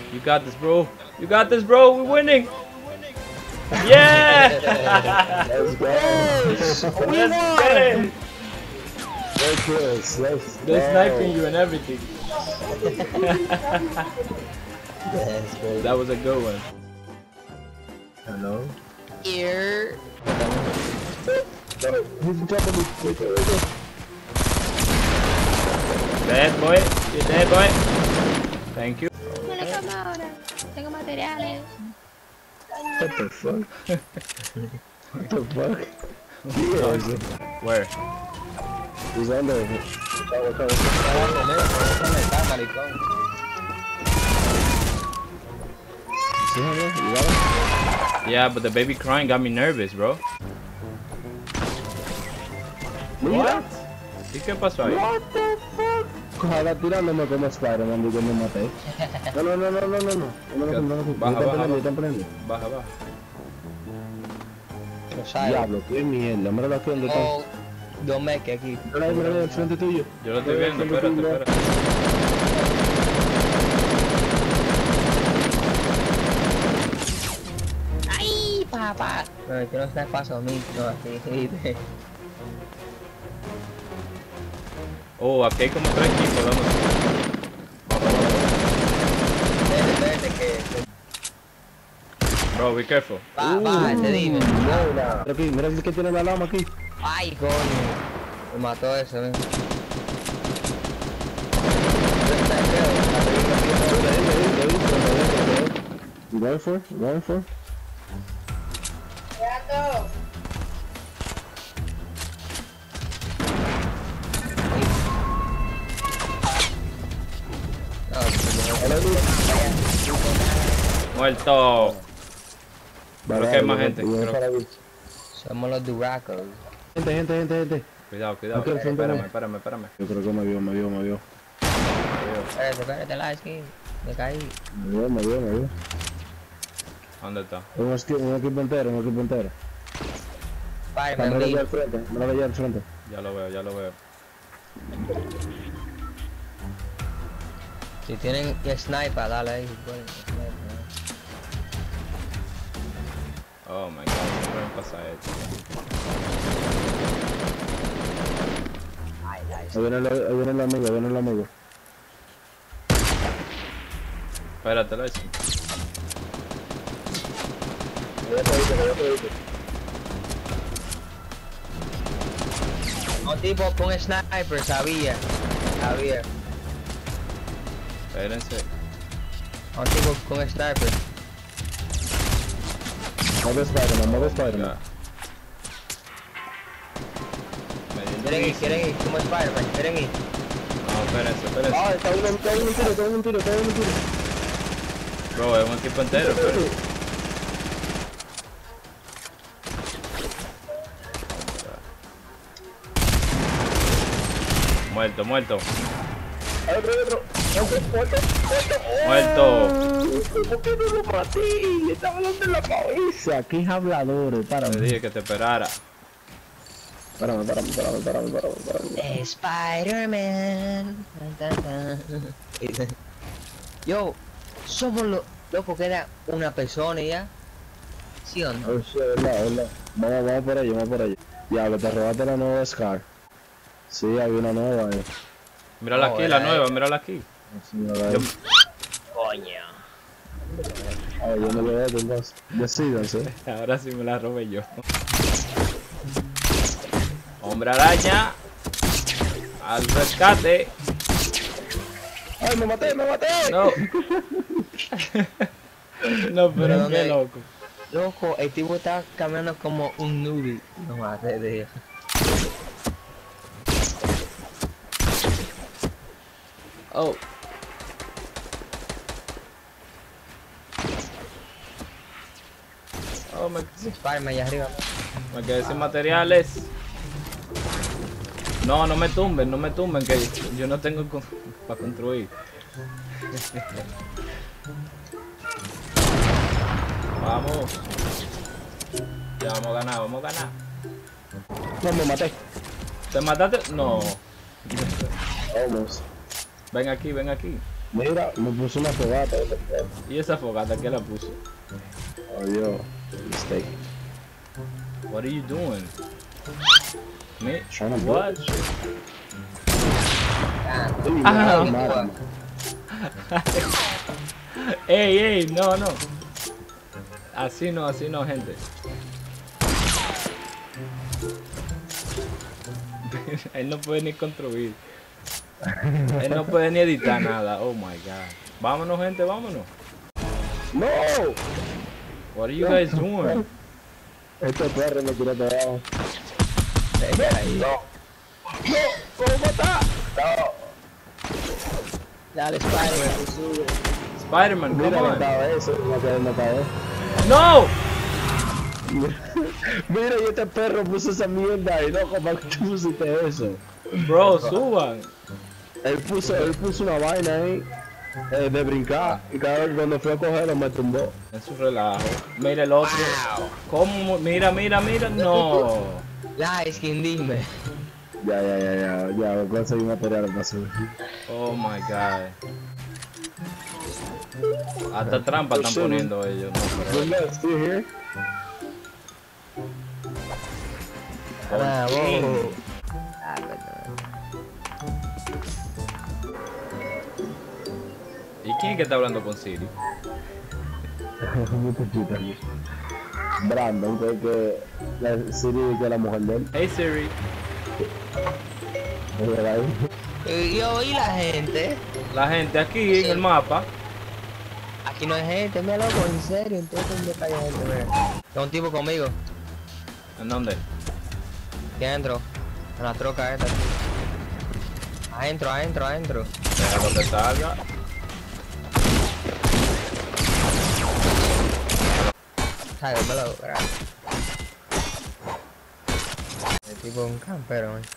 You got this, bro. You got this, bro. We're winning. Yeah! Let's go. Let's get it. Let's go. They're sniping you and everything. Yes, bro. That was a good one. Hello? Here. He's jumping me. Dead, boy. You're dead, boy. Thank you. Me la cama ahora. Tengo materiales. What the fuck? What the fuck? Where? He's under. See him there? You got him? Yeah, but the baby crying got me nervous, bro. What? ¿Y qué pasó ahí? What the fuck? Ojalá tirándome como Spider-Man y yo me maté. No. No me Baja. están prendiendo. Baja, baja. Diablo, qué mierda. Mira aquí donde está. Oh, dos meques aquí. Mira ahí al frente tuyo. Yo lo estoy viendo, espérate. ¡Ay, papá! No, que no se paso a mí, no, así. Oh, aquí hay como 3 equipos, vamos. Espérate que... Bro, be careful. Va, te digo. Mira aquí, mira el que tiene la lama aquí. Ay, coño. Me mató eso, ¿eh? Going for. Muerto. Creo que hay más gente. Somos los Duracos. Gente. Cuidado. Ok, frente. Espérame. Yo creo que me vio. Espérate, la skin. Me caí. Me vio. ¿Dónde está? Un equipo entero. Spider-Man, Mira allá leave. al frente, mira allá al frente. Ya lo veo. Si tienen que sniper, dale ahí. Bueno, sniper. Oh my god, ¿qué me pasa esto? Ay, Ahí viene el amigo. Espérate, lo hice. Un tipo con sniper, sabía. Espérense. Un tipo con sniper. Modo Spider-Man. Quieren ir como Spider-Man, quieren ir. No, espérense. Ah, está un tiro. Bro, es un equipo entero, pero... Muerto. Otro. Muerto. ¿Por qué no lo maté? Le estaba dando en la cabeza. Qué habladores, Te párame. dije que te esperara. Párame. Spider-Man. Yo, somos los locos que era una persona y ya. ¿Sí o no? Sí, es verdad. Vamos por ello. Diablo, te robaste la nueva Scar. Sí, había una nueva ahí. Mírala aquí, la nueva, mírala aquí. Sí, Coño. yo me lo voy a tener. Decídense. Ahora sí me la robé yo. Hombre araña. Al rescate. ¡Ay, me maté! No. No, pero ¿Dónde? qué loco. Loco, el tipo está caminando como un newbie. No maté de eso. Oh. Oh, me Spider-Man allá arriba. quedé sin materiales. No me tumben, que yo no tengo para construir. Vamos. Ya vamos a ganar. No, me maté. ¿Te mataste? No. Vamos. Ven aquí. Mira, me puso una fogata. ¿Y esa fogata qué la puso? Oh, Dios. Mistake. What are you doing? Me? Trying to What? build shit. Ah. Mátame. Ey, no. Así no, gente. Él no puede ni construir. Él no puede ni editar nada. Oh my god. Vámonos, gente, vámonos. No. What are you guys doing? Este perro me tiró para abajo. ¿Cómo está? Dale, Spider-Man, que sube. Spider-Man, come Mira, on. mataba eso. Mataba. No! Mira, y este perro puso esa mierda ahí, ¿no? ¿Cómo que tú pusiste eso? Bro, suban. Él puso una vaina ahí de brincar y cada vez cuando fui a cogerlo me tumbó. En su relajo. Mira el otro. ¿Cómo? Mira. No. La skin, dime. Ya, conseguí material para subir. Oh my god. Hasta trampa están poniendo ellos. No, pero... Look, still here. Ah, ¿Por qué? vos. Ah, perdón. ¿Y quién es que está hablando con Siri? Brandon, que la Siri que es la mujer de él. Hey Siri. ¿Es verdad? Yo y la gente. La gente aquí en el mapa. Aquí no hay gente, me loco, en serio, entonces me cae gente, mira. Hay un tipo conmigo, ¿En dónde? aquí adentro, en la troca esta. Adentro. Déjalo que salga. Sáquemelo, gracias. El tipo es un campero, man.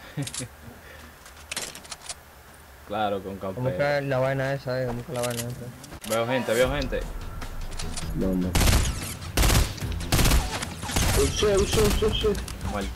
Claro, con ¿Cómo campero. que la vaina esa, ¿Cómo que la vaina esa? Veo gente. ¿Dónde? Shit. Muerto.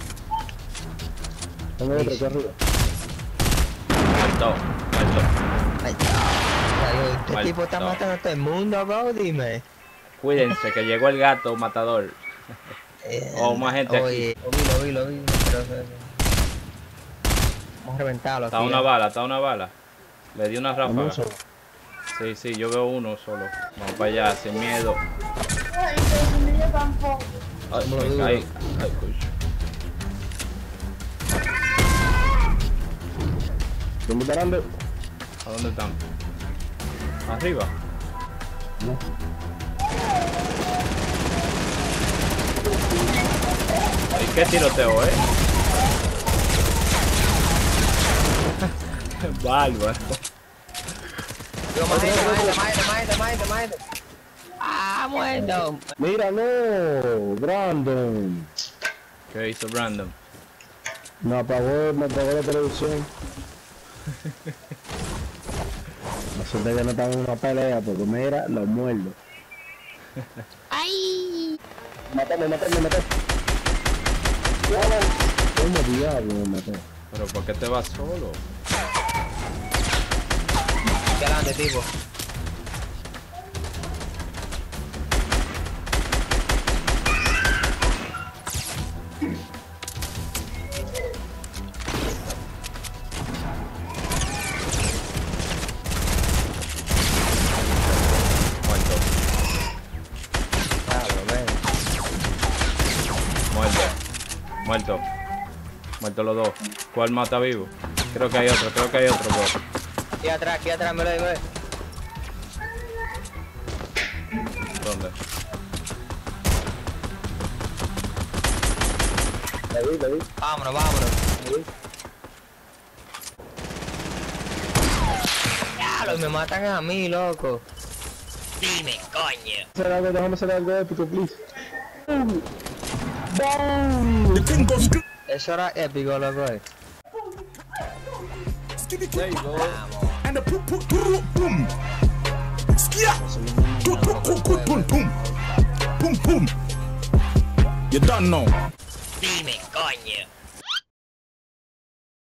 Tengo otro aquí arriba. Muerto. Ay, ya, este Mal- tipo está no. matando a todo el mundo, bro, dime. Cuídense que llegó el gato matador. Oh, más gente aquí. Oye, lo vi, pero vamos a reventarlo aquí. Está una bala. Le di una ráfaga. Vamos a- Sí, yo veo uno solo. Vamos para allá, sin miedo. Ay, pero yo tampoco. Ay, Vámonos, me duro. caí. Ay, coño. ¿Dónde estarán de? ¿A dónde están? Arriba. No. Ay, qué tiroteo, Bárbaro. Yo, maete. Ah, muerto. Mira, no, Brandon. ¿Qué hizo Brandon? Me apagó la televisión. No suerte que no estaba en una pelea porque mira, lo muerdo. Ay. Mátame. ¿Cómo diablo me maté? ¿Pero por qué te vas solo? Aquí adelante, tipo. Muerto. Claro, ven. Muerto los dos. ¿Cuál mata vivo? Creo que hay otro, bro. Aquí atrás, me lo digo. ¿Dónde? Le vi. Vámonos. Diablo, me matan a mí, loco. Dime, coño. Déjame hacer algo épico, please. Eso era épico, loco. There you go. And the boom. Skia. Boom. You done know. Dime, coño.